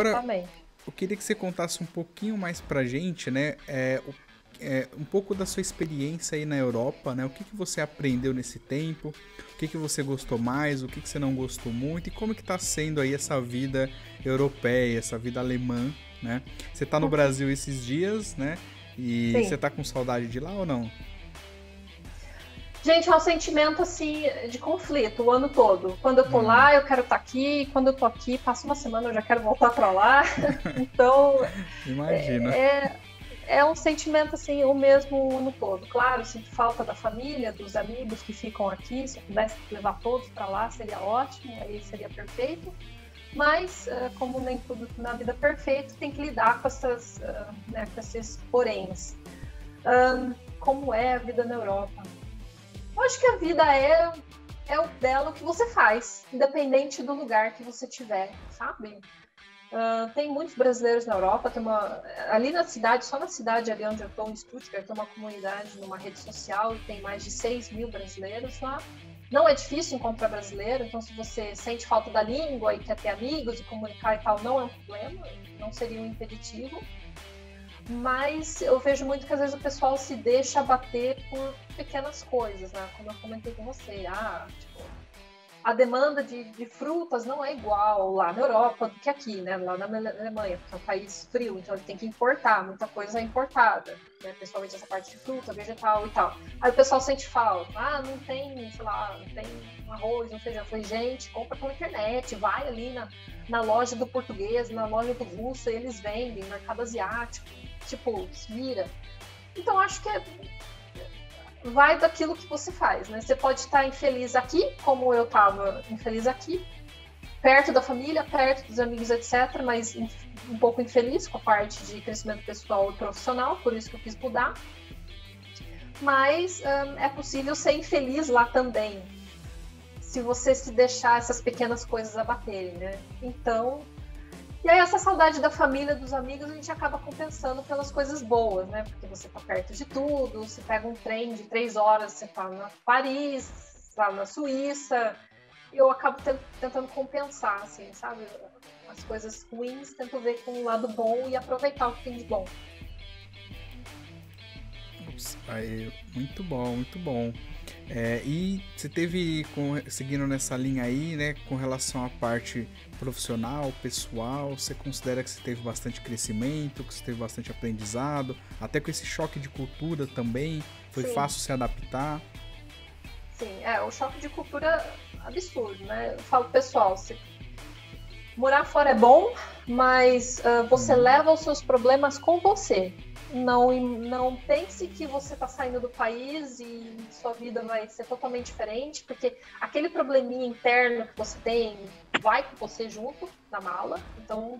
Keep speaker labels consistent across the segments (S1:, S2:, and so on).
S1: Agora,
S2: exatamente.
S1: eu queria que você contasse um pouquinho mais pra gente, né? Um pouco da sua experiência aí na Europa, né? O que você aprendeu nesse tempo? O que você gostou mais? O que você não gostou muito? E como que tá sendo aí essa vida europeia, essa vida alemã, né? Você tá no Brasil esses dias, né? E você
S2: Sim.
S1: tá com saudade de lá ou não?
S2: Gente, é um sentimento assim de conflito o ano todo. Quando eu tô lá, eu quero estar aqui. Quando eu tô aqui, passa uma semana, eu já quero voltar para lá. Então,
S1: Imagina.
S2: é, é um sentimento assim o mesmo o ano todo. Claro, sinto falta da família, dos amigos que ficam aqui. Se eu pudesse levar todos para lá, seria ótimo, aí seria perfeito. Mas, como nem tudo na vida é perfeito, tem que lidar com né, com esses poréns. Como é a vida na Europa? Eu acho que a vida é o belo que você faz, independente do lugar que você tiver, sabe? Tem muitos brasileiros na Europa, ali na cidade, só na cidade ali onde eu estou, em Stuttgart, tem uma comunidade numa rede social e tem mais de 6 mil brasileiros lá. Não é difícil encontrar brasileiro, então se você sente falta da língua e quer ter amigos e comunicar e tal, não é um problema, não seria um impeditivo. Mas eu vejo muito que às vezes o pessoal se deixa abater por pequenas coisas, né? Como eu comentei com você. Tipo, a demanda de frutas não é igual lá na Europa do que aqui, né? Lá na Alemanha, porque é um país frio, então ele tem que importar, muita coisa é importada, né? Principalmente essa parte de fruta, vegetal e tal. Aí o pessoal sente falta. Não tem, sei lá, não tem arroz, não feijão. Eu falei, gente, compra pela internet, vai ali na loja do português, na loja do russo, eles vendem, mercado asiático, tipo, se vira. Então acho que vai daquilo que você faz, né? Você pode estar infeliz aqui, como eu estava infeliz aqui, perto da família, perto dos amigos, etc., mas um pouco infeliz com a parte de crescimento pessoal e profissional, por isso que eu quis mudar. Mas é possível ser infeliz lá também, se você se deixar essas pequenas coisas abaterem, né? Então, e aí essa saudade da família, dos amigos, a gente acaba compensando pelas coisas boas, né? Porque você tá perto de tudo, você pega um trem de 3 horas, você tá na Paris, tá na Suíça. Eu acabo tentando compensar, assim, sabe? As coisas ruins, tento ver com o lado bom e aproveitar o que tem de bom.
S1: Ups, aí, muito bom, muito bom. E você teve, seguindo nessa linha aí, né, com relação à parte profissional, pessoal, você considera que você teve bastante crescimento, que você teve bastante aprendizado, até com esse choque de cultura também, foi
S2: Sim,
S1: fácil se adaptar?
S2: sim. O choque de cultura absurdo, né? Eu falo, pessoal, morar fora é bom, mas você leva os seus problemas com você. Não pense que você está saindo do país e sua vida vai ser totalmente diferente, porque aquele probleminha interno que você tem vai com você junto na mala. Então,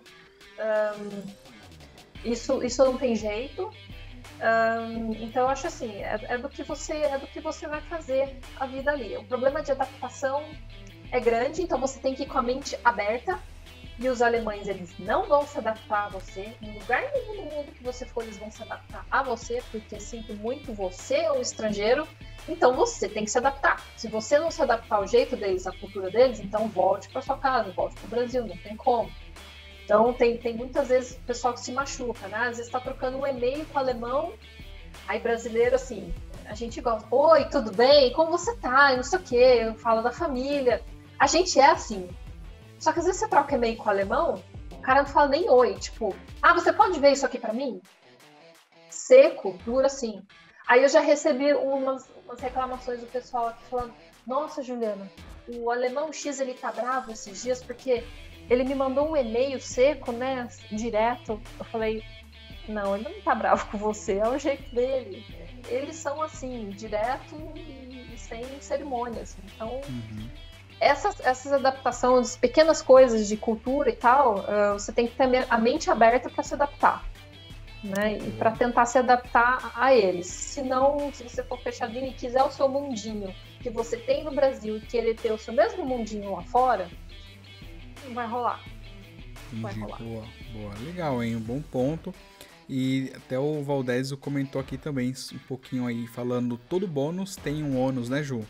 S2: isso não tem jeito. Então, eu acho assim, é do que você vai fazer a vida ali. O problema de adaptação é grande, então você tem que ir com a mente aberta. E os alemães, eles não vão se adaptar a você. Em lugar nenhum do mundo que você for, eles vão se adaptar a você, porque sinto muito, você é um estrangeiro, então você tem que se adaptar. Se você não se adaptar ao jeito deles, à cultura deles, então volte para sua casa, volte para o Brasil, não tem como. Então tem muitas vezes o pessoal que se machuca, né? Às vezes está trocando um e-mail com o alemão, aí brasileiro, assim, a gente gosta, oi, tudo bem? Como você tá? E não sei o quê, fala da família. A gente é assim. Só que às vezes você troca e-mail com o alemão, o cara não fala nem oi, tipo, você pode ver isso aqui pra mim? Seco, duro assim. Aí eu já recebi umas reclamações do pessoal aqui falando, nossa, Juliana, o alemão X, ele tá bravo esses dias porque ele me mandou um e-mail seco, né, direto. Eu falei, não, ele não tá bravo com você, é o jeito dele. Eles são assim, direto e sem cerimônias. Então, essas adaptações, pequenas coisas de cultura e tal, você tem que ter a mente aberta para se adaptar, né? E para tentar se adaptar a eles. Se você for fechadinho e quiser o seu mundinho que você tem no Brasil e querer ter o seu mesmo mundinho lá fora, não vai rolar. Não vai
S1: Entendi,
S2: rolar.
S1: boa, boa. Legal, hein? Um bom ponto. E até o Valdésio comentou aqui também um pouquinho aí, falando todo bônus tem um ônus, né, Ju?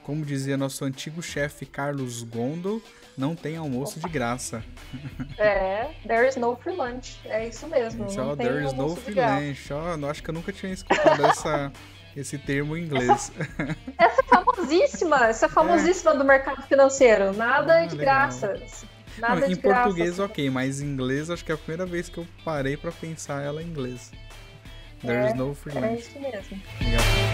S1: Como dizia nosso antigo chefe Carlos Gondol, não tem almoço de graça.
S2: There is no free lunch. É isso mesmo.
S1: Só there is no free lunch. Acho que eu nunca tinha escutado esse termo em inglês.
S2: Essa é famosíssima do mercado financeiro. Nada é de graça. Nada
S1: em português, ok, mas em inglês acho que é a primeira vez que eu parei pra pensar ela em inglês. There is no free lunch.
S2: É isso mesmo.
S1: Legal.